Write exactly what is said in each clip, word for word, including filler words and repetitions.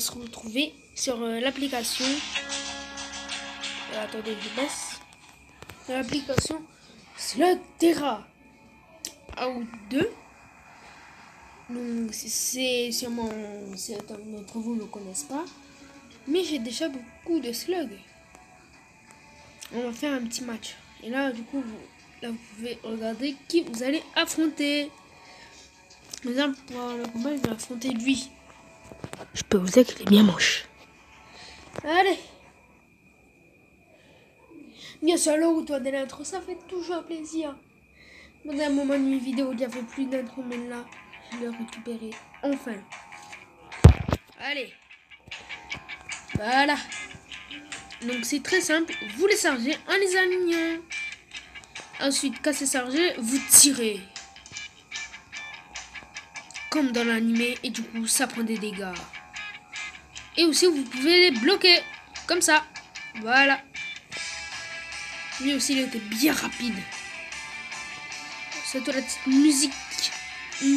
se retrouver sur euh, l'application. Euh, attendez, je baisse. L'application Slugterra ou deux. Donc c'est sûrement certains d'entre vous ne connaissent pas, mais j'ai déjà beaucoup de slugs. On va faire un petit match. Et là, du coup, vous, là, vous pouvez regarder qui vous allez affronter. Par exemple, pour le combat, je vais affronter lui. Je peux vous dire qu'il est bien moche. Allez. Bien sûr, le retour de l'intro, ça fait toujours plaisir. Dans un moment de mes vidéos, il n'y avait plus d'intro, mais là, je l'ai récupéré. Enfin. Allez. Voilà. Donc c'est très simple. Vous les chargez en les alignant. Ensuite, quand c'est chargé, vous tirez. Comme dans l'animé. Et du coup, ça prend des dégâts. Et aussi, vous pouvez les bloquer. Comme ça. Voilà. Lui aussi, il était bien rapide. C'est la petite musique. Mmh.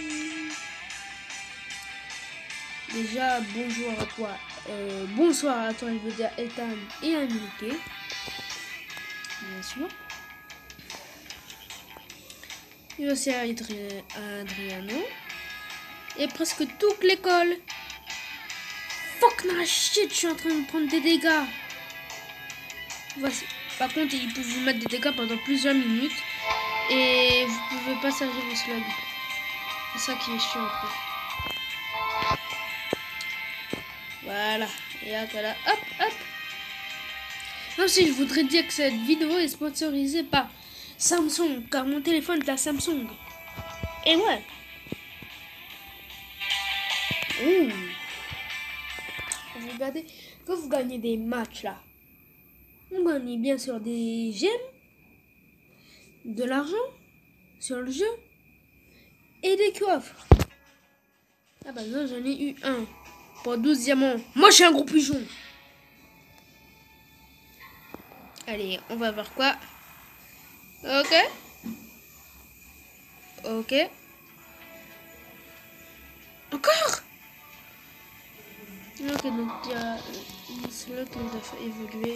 Déjà, bonjour à toi. Euh, bonsoir à toi, je veux dire Ethan et Amérique. Bien sûr. Il y a aussi Adri Adriano. Et presque toute l'école. Fuck na shit, je suis en train de prendre des dégâts. Voici. Par contre, il peut vous mettre des dégâts pendant plusieurs minutes. Et vous pouvez pas charger vos slugs. C'est ça qui est chiant un peu. Voilà. Et là, là, hop, hop. Ensuite, je voudrais dire que cette vidéo est sponsorisée par Samsung, car mon téléphone est à Samsung. Et ouais. Ouh. Vous regardez, quand vous gagnez des matchs là, vous gagnez bien sûr des gemmes, de l'argent sur le jeu et des coffres. Ah bah non, j'en ai eu un pour douze diamants. Moi, je suis un gros pigeon. Allez, on va voir quoi. Ok. Ok. Encore. Ok, donc il y a une slot qui nous a fait évoluer.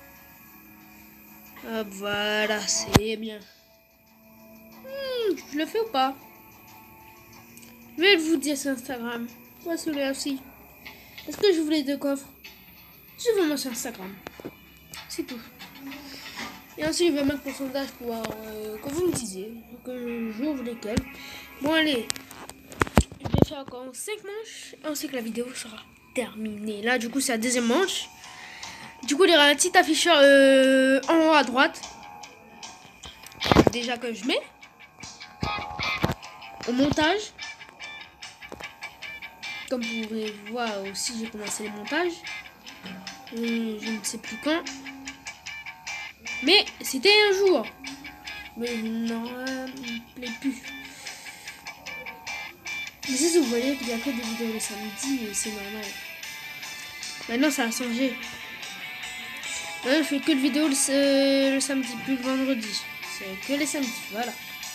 Hop, voilà, c'est bien. Hmm, je le fais ou pas? Je vais vous dire sur Instagram. Moi, celui-là aussi. Est-ce que je voulais deux coffres? Je vais moi sur Instagram. C'est tout. Et ensuite, je vais mettre pour sondage pour euh, que vous me disiez que j'ouvre lesquels. Bon, allez. Je vais faire encore cinq manches. Ensuite, la vidéo sera terminée. Là, du coup, c'est la deuxième manche. Du coup, il y aura un petit afficheur euh, en haut à droite. Déjà que je mets. Au montage. Comme vous pourrez voir aussi, j'ai commencé les montages. Euh, je ne sais plus quand. Mais c'était un jour. Mais non, euh, il me plaît plus. Mais si vous voyez qu'il y a que des vidéos le samedi, c'est normal. Maintenant, ça a changé. Maintenant, je fais que de vidéos le, le samedi, plus le vendredi. C'est que les samedis, voilà.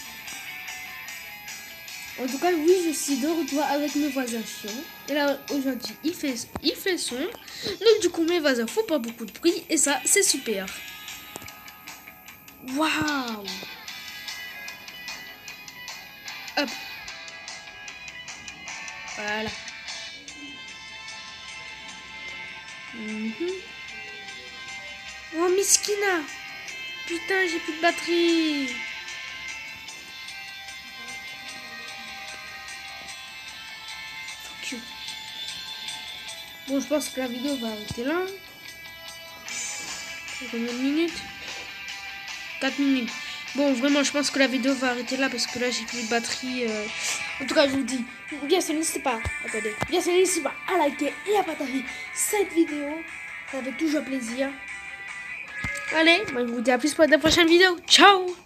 En tout cas, oui, je suis de retour avec mes voisins chiants. Et là, aujourd'hui, il fait, il fait son. Donc, du coup, mes voisins font pas beaucoup de bruit. Et ça, c'est super. Waouh! Hop. Voilà. Mm-hmm. Oh, Miskina! Putain, j'ai plus de batterie! Fuck you. Bon, je pense que la vidéo va arrêter là. C'est combien de minutes? quatre minutes. Bon, vraiment, je pense que la vidéo va arrêter là parce que là, j'ai plus de batterie. Euh... En tout cas, je vous dis, bien sûr, n'hésitez pas, attendez, bien sûr, n'hésitez pas à liker et à partager cette vidéo. Ça fait toujours plaisir. Allez, moi, je vous dis à plus pour la prochaine vidéo. Ciao!